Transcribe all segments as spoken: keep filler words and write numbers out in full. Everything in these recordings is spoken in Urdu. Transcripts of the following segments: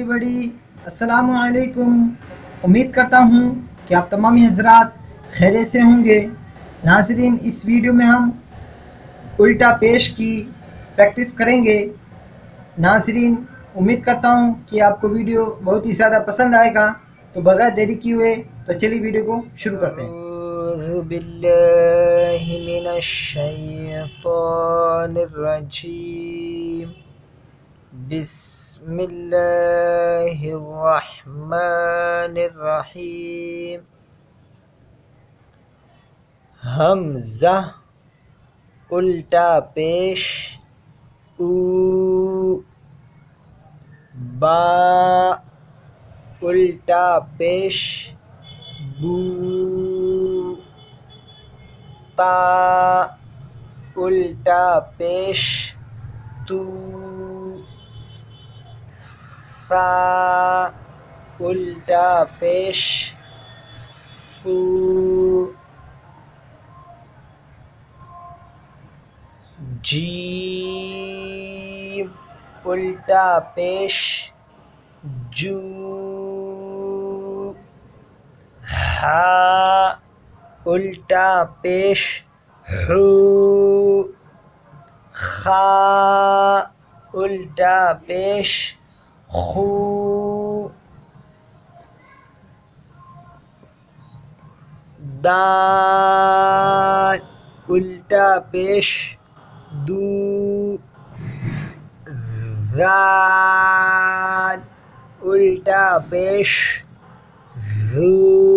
everybody, السلام علیکم. امید کرتا ہوں کہ آپ تمامی حضرات خیریت سے ہوں گے. ناظرین، اس ویڈیو میں ہم الٹا پیش کی پریکٹس کریں گے. ناظرین، امید کرتا ہوں کہ آپ کو ویڈیو بہت ہی زیادہ پسند آئے گا. تو بغیر دیری کیے ہوئے تو چلیے ویڈیو کو شروع کرتے ہیں. اعوذ باللہ من الشیطان الرجیم. بسم اللہ الرحمن الرحیم. حمزہ الٹا پیش او. با الٹا پیش بو. تا الٹا پیش تو. فا الٹا پیش فو. جیم الٹا پیش جو. ہا الٹا پیش ہو. خا الٹا پیش خو. دال الٹا پیش دو. ذال الٹا پیش ذو.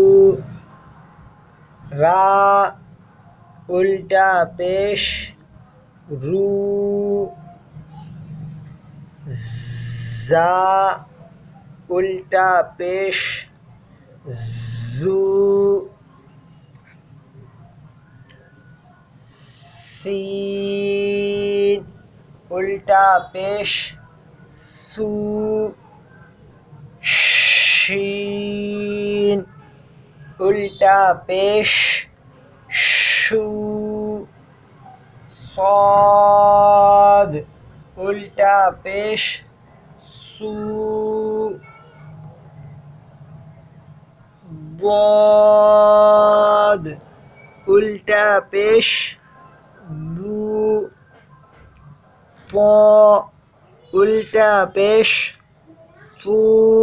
را الٹا پیش رو. زا الٹا پیش زو. سین الٹا پیش سو. شین الٹا پیش شو. صاد الٹا پیش سو. ضاد الٹا پیش دو. طا الٹا پیش تو.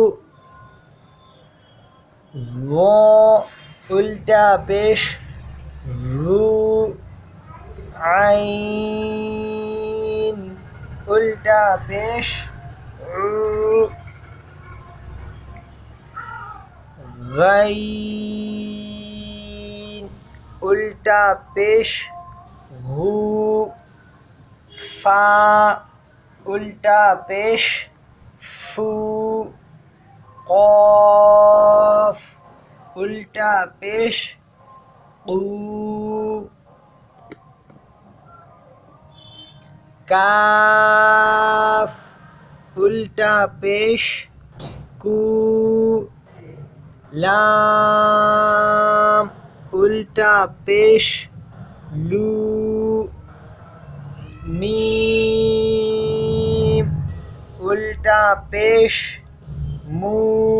ظا الٹا پیش ذو. عین الٹا پیش عو. غین الٹا پیش غو. فا الٹا پیش فو. قاف الٹا پیش قو. کاف الٹا پیش کو. لام الٹا پیش لو. میم الٹا پیش مو.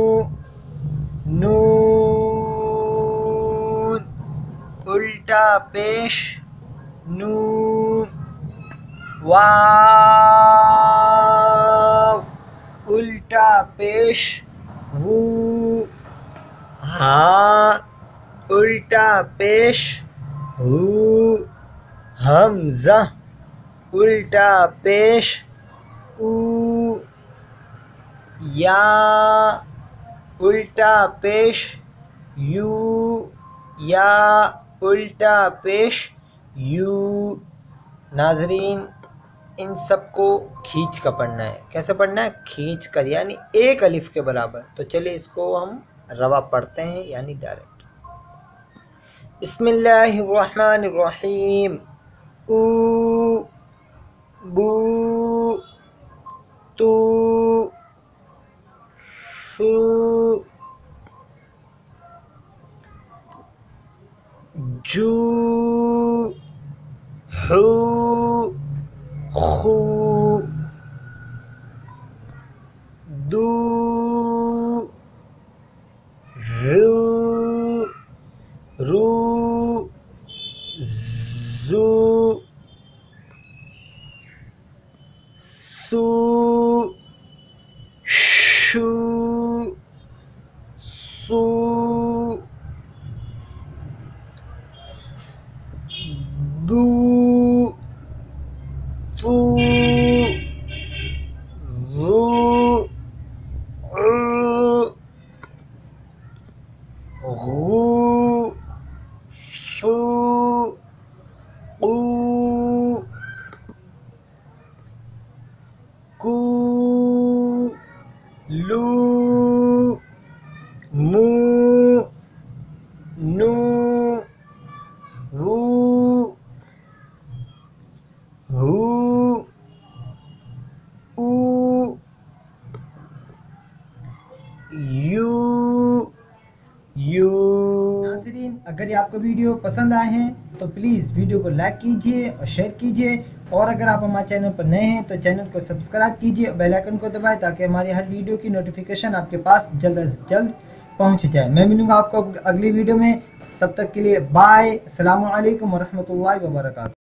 نون الٹا پیش نو. واو الٹا پیش وو. ہا الٹا پیش ہو. حمزہ الٹا پیش او. یا الٹا پیش یو. یا الٹا پیش یو. ناظرین، ان سب کو کھینچ کر پڑھنا ہے. کیسے پڑھنا ہے؟ کھینچ کر، یعنی ایک الف کے برابر. تو چلیے اس کو ہم روا پڑھتے ہیں، یعنی ڈائریکٹ. بسم اللہ الرحمن الرحیم. او بو تو فو جو حو خو دو غ رو زو سو شو سو دو تو ذو عو غو فو قو کو لو مو نو وو ہو او یو یو۔ ناظرین اگر یہ آپ کو ویڈیو پسند آئے ہیں تو پلیز ویڈیو کو لائک کیجئے اور شیئر کیجئے، اور اگر آپ ہمارے چینل پر نئے ہیں تو چینل کو سبسکرائب کیجئے اور بیل آئیکن کو دبائیں تاکہ ہماری ہر ویڈیو کی نوٹیفیکیشن آپ کے پاس جلد از جلد پہنچ جائے۔ میں ملوں گا آپ کو اگلی ویڈیو میں، تب تک کے لیے بائے، السلام علیکم ورحمۃ اللہ وبرکاتہ۔